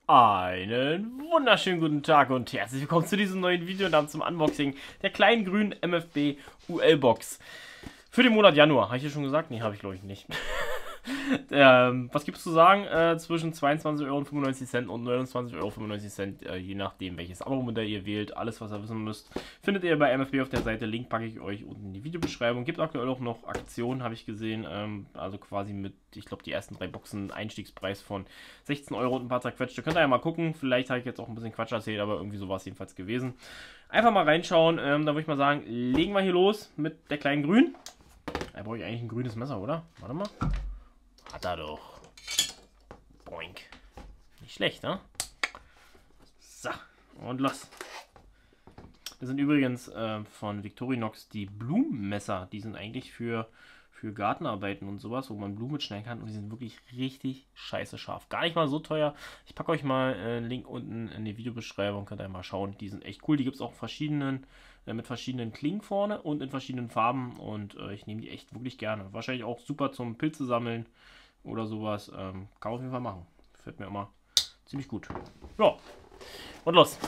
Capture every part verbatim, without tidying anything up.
Einen wunderschönen guten Tag und herzlich willkommen zu diesem neuen Video und dann zum Unboxing der kleinen grünen M F B U L-Box für den Monat Januar. Habe ich hier schon gesagt? Nee, habe ich glaube ich nicht. ähm, was gibt es zu sagen? Äh, zwischen zweiundzwanzig Euro fünfundneunzig und neunundzwanzig Euro fünfundneunzig, äh, je nachdem welches Abo-Modell ihr wählt. Alles, was ihr wissen müsst, findet ihr bei M F B auf der Seite. Link packe ich euch unten in die Videobeschreibung. Gibt aktuell auch noch Aktionen, habe ich gesehen. Ähm, also quasi mit, ich glaube, die ersten drei Boxen Einstiegspreis von sechzehn Euro und ein paar zerquetschte. Könnt ihr ja mal gucken. Vielleicht habe ich jetzt auch ein bisschen Quatsch erzählt, aber irgendwie so war es jedenfalls gewesen. Einfach mal reinschauen. Ähm, da würde ich mal sagen, legen wir hier los mit der kleinen Grün. Da brauche ich eigentlich ein grünes Messer, oder? Warte mal. Hat er doch. Boink. Nicht schlecht, ne? So, und los. Das sind übrigens äh, von Victorinox die Blumenmesser. Die sind eigentlich für, für Gartenarbeiten und sowas, wo man Blumen schneiden kann. Und die sind wirklich richtig scheiße scharf. Gar nicht mal so teuer. Ich packe euch mal einen äh, Link unten in die Videobeschreibung. Könnt ihr mal schauen. Die sind echt cool. Die gibt es auch verschiedenen, äh, mit verschiedenen Klingen vorne und in verschiedenen Farben. Und äh, ich nehme die echt wirklich gerne. Wahrscheinlich auch super zum Pilze sammeln oder sowas. Ähm, kann man auf jeden Fall machen. Fällt mir immer ziemlich gut. Ja, und los.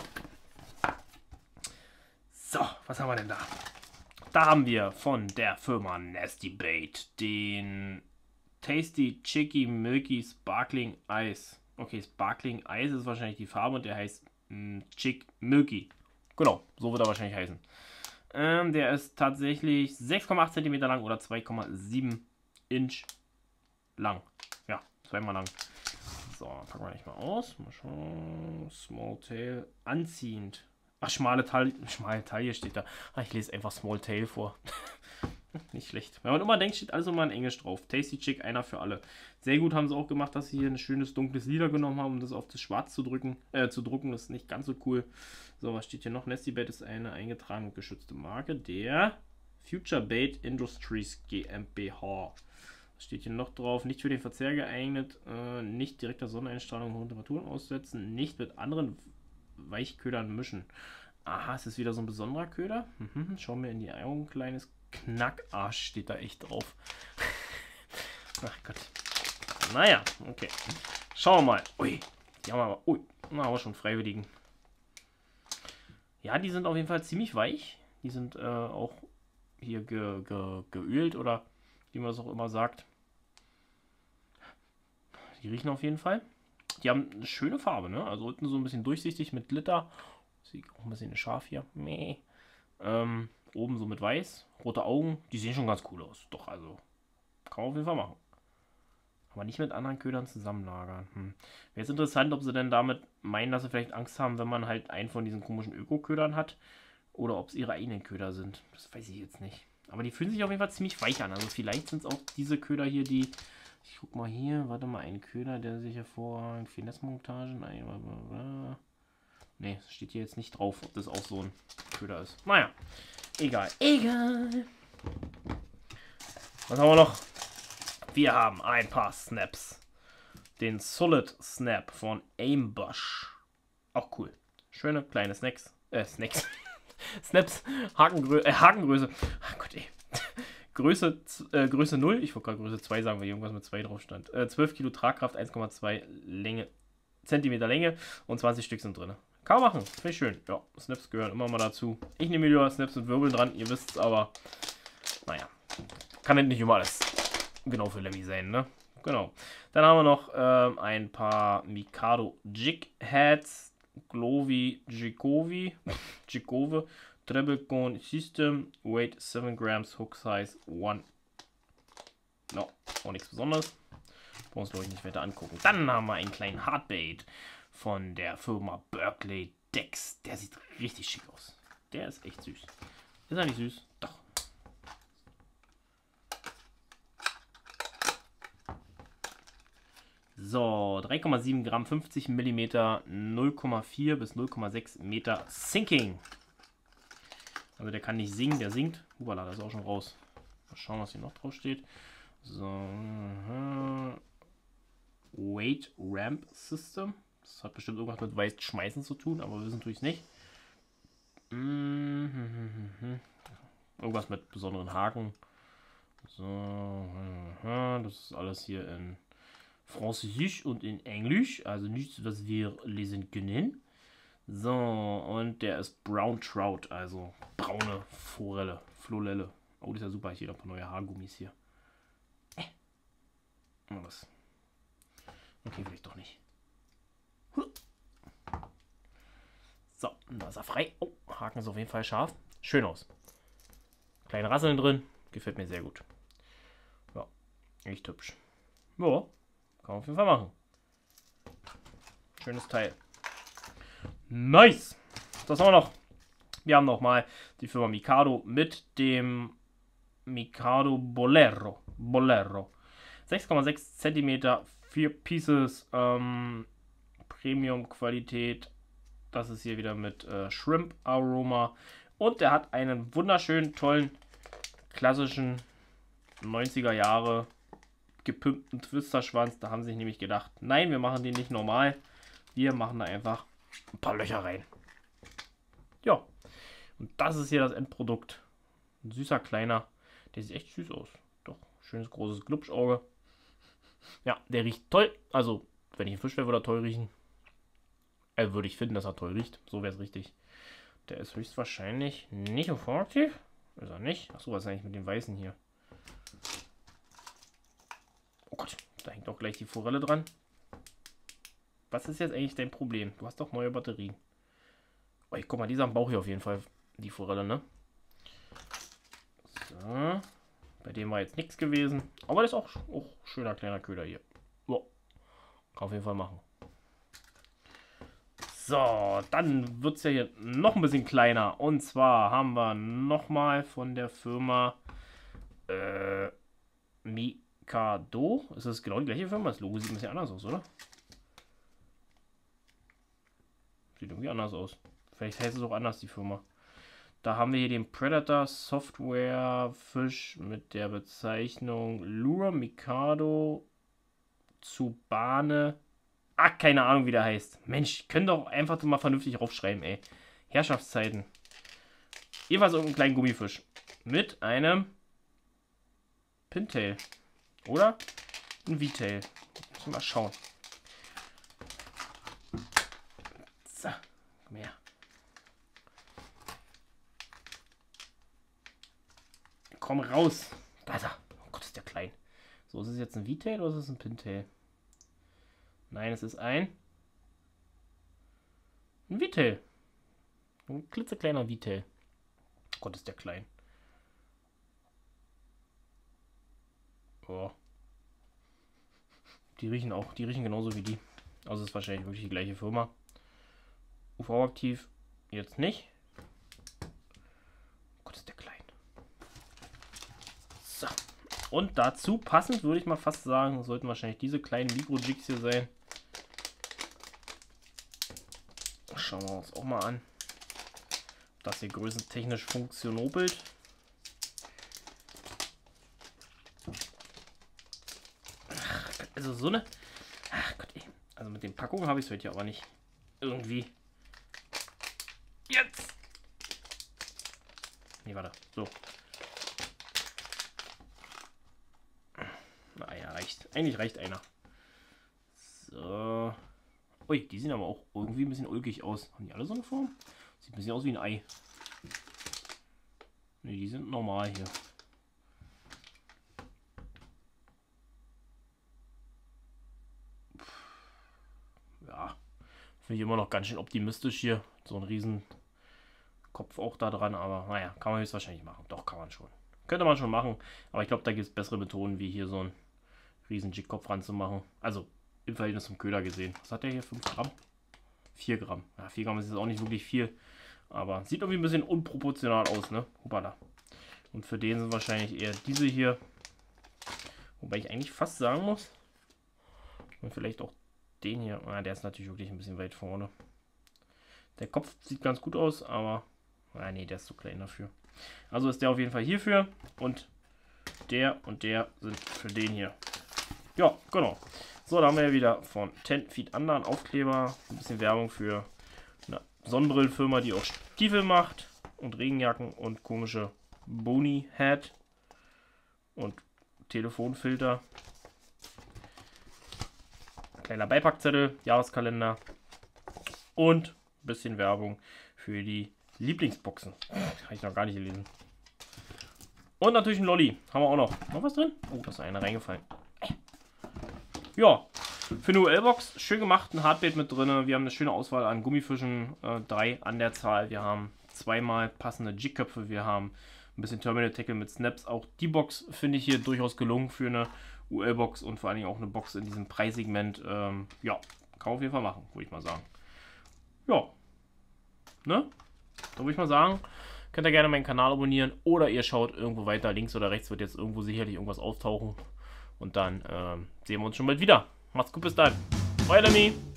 So, was haben wir denn da? Da haben wir von der Firma Nasty Bait den Tasty Chicky Milky Sparkling Ice. Okay, Sparkling Ice ist wahrscheinlich die Farbe und der heißt mh, Chick Milky. Genau, so wird er wahrscheinlich heißen. Ähm, der ist tatsächlich sechs Komma acht Zentimeter lang oder zwei Komma sieben Inch lang. Ja, zweimal lang. So, packen wir nicht mal aus. Mal schauen. Small Tail. Anziehend. Ach, schmale Taille. Schmale Taille steht da. Ach, ich lese einfach Small Tail vor. Nicht schlecht. Wenn man immer denkt, steht alles immer in Englisch drauf. Tasty Chick, einer für alle. Sehr gut haben sie auch gemacht, dass sie hier ein schönes dunkles Lila genommen haben, um das auf das Schwarz zu drücken, äh, zu drucken. Das ist nicht ganz so cool. So, was steht hier noch? Nasty Bait ist eine eingetragene und geschützte Marke der Future Bait Industries GmbH. Was steht hier noch drauf? Nicht für den Verzehr geeignet, äh, nicht direkter Sonneneinstrahlung hohen Temperaturen aussetzen, nicht mit anderen Weichködern mischen. Aha, ist das wieder so ein besonderer Köder? Mhm, schauen wir in die Augen, kleines Knackarsch steht da echt drauf. Ach Gott. Naja, okay. Schauen wir mal. Ui, die haben wir aber, ui, na, aber schon Freiwilligen. Ja, die sind auf jeden Fall ziemlich weich. Die sind äh, auch hier ge, ge, geölt oder wie man das auch immer sagt. Die riechen auf jeden Fall. Die haben eine schöne Farbe, ne? Also unten so ein bisschen durchsichtig mit Glitter. Sieht auch ein bisschen scharf hier. Meh. Ähm, oben so mit weiß. Rote Augen. Die sehen schon ganz cool aus. Doch, also kann man auf jeden Fall machen. Aber nicht mit anderen Ködern zusammenlagern. Hm. Wäre jetzt interessant, ob sie denn damit meinen, dass sie vielleicht Angst haben, wenn man halt einen von diesen komischen Öko-Ködern hat. Oder ob es ihre eigenen Köder sind. Das weiß ich jetzt nicht. Aber die fühlen sich auf jeden Fall ziemlich weich an. Also vielleicht sind es auch diese Köder hier, die... Ich guck mal hier, warte mal, ein Köder, der sich hervorragend Finesse-Montagen... Ne, steht hier jetzt nicht drauf, ob das auch so ein Köder ist. Naja, egal. Egal. Was haben wir noch? Wir haben ein paar Snaps. Den Solid Snap von Aimbush. Auch cool. Schöne kleine Snacks. Äh, Snacks. Snaps. Hakengrö äh, Hakengröße. Ach Gott, ey. Größe, äh, Größe null. Ich wollte gerade Größe zwei sagen, weil irgendwas mit zwei drauf stand. Äh, zwölf Kilo Tragkraft, eins Komma zwei Länge, Zentimeter Länge und zwanzig Stück sind drin. Kann man machen. Finde ich schön. Ja, Snaps gehören immer mal dazu. Ich nehme lieber Snaps mit Wirbeln dran, ihr wisst es, aber naja. Kann halt nicht immer alles genau für Lemmy sein, ne? Genau. Dann haben wir noch ähm, ein paar Mikado Jig Heads, Glovi Jigovi, Jigove, Treble Cone System, Weight seven Grams, Hook Size one. No, auch nichts Besonderes. Brauchen wir uns, glaube ich, nicht weiter angucken. Dann haben wir einen kleinen Hardbait von der Firma Berkeley Dex. Der sieht richtig schick aus. Der ist echt süß. Ist er nicht süß? Doch. So, drei Komma sieben Gramm, fünfzig Millimeter, null Komma vier bis null Komma sechs Meter Sinking. Also der kann nicht singen, der singt. Upala, das ist auch schon raus. Mal schauen, was hier noch drauf steht. So. Uh, Weight Ramp System. Das hat bestimmt irgendwas mit Weiß schmeißen zu tun, aber wir wissen natürlich nicht. Irgendwas mit besonderen Haken. So. Das ist alles hier in Französisch und in Englisch. Also nichts, was wir lesen können. So, und der ist Brown Trout, also braune Forelle, Florelle. Oh, das ist ja super, ich habe ein paar neue Haargummis hier. Äh. Was? Okay, vielleicht doch nicht. So, da ist er frei. Oh, Haken ist auf jeden Fall scharf. Schön aus. Kleine Rasseln drin. Gefällt mir sehr gut. Ja, echt hübsch. Ja, kann man auf jeden Fall machen. Schönes Teil. Nice. Das haben wir noch. Wir haben nochmal die Firma Mikado mit dem Mikado Bolero. Bolero. sechs Komma sechs Zentimeter, vier Pieces, ähm, Premium-Qualität. Das ist hier wieder mit äh, Shrimp Aroma. Und der hat einen wunderschönen, tollen, klassischen neunziger Jahre gepimpten Twister-Schwanz. Da haben sie sich nämlich gedacht, nein, wir machen den nicht normal. Wir machen da einfach ein paar Löcher rein. Ja, und das ist hier das Endprodukt. Ein süßer kleiner, der sieht echt süß aus. Doch, schönes großes Glubschauge. Ja, der riecht toll. Also, wenn ich ein Fisch wäre, würde er toll riechen. Äh, würde ich finden, dass er toll riecht. So wäre es richtig. Der ist höchstwahrscheinlich nicht informativ. Ist er nicht? Achso, was ist eigentlich mit dem Weißen hier? Oh Gott, da hängt auch gleich die Forelle dran. Was ist jetzt eigentlich dein Problem? Du hast doch neue Batterien. Oh, ich guck mal, die ist am Bauch hier auf jeden Fall. Die Forelle, ne? So. Bei dem war jetzt nichts gewesen. Aber das ist auch, auch schöner kleiner Köder hier. So. Kann auf jeden Fall machen. So, dann wird es ja hier noch ein bisschen kleiner. Und zwar haben wir nochmal von der Firma äh, Mikado. Ist das genau die gleiche Firma? Das Logo sieht ein bisschen anders aus, oder? Sieht irgendwie anders aus. Vielleicht heißt es auch anders, die Firma. Da haben wir hier den Predator Software Fisch mit der Bezeichnung Lure Mikado Tsubane. Ah, keine Ahnung, wie der heißt. Mensch, könnt doch einfach mal vernünftig raufschreiben, ey. Herrschaftszeiten. Jedenfalls irgendein kleinen Gummifisch. Mit einem Pintail. Oder ein V-Tail. Muss ich mal schauen. So, komm her. Komm raus. Da ist er. Oh Gott, ist der klein. So, ist es jetzt ein V-Tail oder ist es ein Pintail? Nein, es ist ein ein V-Tail. Ein klitzekleiner V-Tail. Oh Gott, ist der klein. Oh. Die riechen auch, die riechen genauso wie die. Also ist wahrscheinlich wirklich die gleiche Firma. U V-aktiv jetzt nicht. Oh Gott, ist der klein. So. Und dazu passend würde ich mal fast sagen, sollten wahrscheinlich diese kleinen Mikro-Jigs hier sein. Schauen wir uns auch mal an. Das hier größentechnisch funktionobelt. Ach Gott, also so eine... Ach Gott, ey. Also mit den Packungen habe ich es heute ja aber nicht. Irgendwie. Jetzt! Nee, warte. So. Naja, reicht. Eigentlich reicht einer. So. Ui, die sehen aber auch irgendwie ein bisschen ulkig aus. Haben die alle so eine Form? Sieht ein bisschen aus wie ein Ei. Ne, die sind normal hier. Ja. Finde ich immer noch ganz schön optimistisch hier. So ein riesen Kopf auch da dran. Aber naja, kann man jetzt wahrscheinlich machen. Doch, kann man schon. Könnte man schon machen. Aber ich glaube, da gibt es bessere Methoden, wie hier so ein riesen Jigkopf ranzumachen. Also im Verhältnis zum Köder gesehen. Was hat der hier? fünf Gramm? vier Gramm. Ja, vier Gramm ist jetzt auch nicht wirklich viel. Aber sieht irgendwie ein bisschen unproportional aus, ne? Hoppala. Und für den sind wahrscheinlich eher diese hier. Wobei ich eigentlich fast sagen muss, und vielleicht auch den hier. Ah, der ist natürlich wirklich ein bisschen weit vorne. Der Kopf sieht ganz gut aus, aber ah, nee, der ist zu klein dafür. Also ist der auf jeden Fall hierfür. Und der und der sind für den hier. Ja, genau. So, da haben wir ja wieder von ten Feet Under einen Aufkleber. Ein bisschen Werbung für eine Sonnenbrillenfirma, die auch Stiefel macht. Und Regenjacken und komische Bony Hat. Und Telefonfilter. Kleiner Beipackzettel, Jahreskalender und ein bisschen Werbung für die Lieblingsboxen. Habe ich noch gar nicht gelesen. Und natürlich ein Lolli. Haben wir auch noch. Noch was drin? Oh, da ist einer reingefallen. Ja, für eine U L-Box schön gemacht, ein Hardbait mit drin. Wir haben eine schöne Auswahl an Gummifischen, äh, drei an der Zahl. Wir haben zweimal passende Jigköpfe. Wir haben ein bisschen Terminal Tackle mit Snaps. Auch die Box finde ich hier durchaus gelungen für eine U L-Box und vor allen Dingen auch eine Box in diesem Preissegment. Ähm, ja, kann man auf jeden Fall machen, würde ich mal sagen. Ja, ne? Da würde ich mal sagen, könnt ihr gerne meinen Kanal abonnieren oder ihr schaut irgendwo weiter. Links oder rechts wird jetzt irgendwo sicherlich irgendwas auftauchen. Und dann ähm, sehen wir uns schon bald wieder. Macht's gut, bis dann. Euer Lemmy.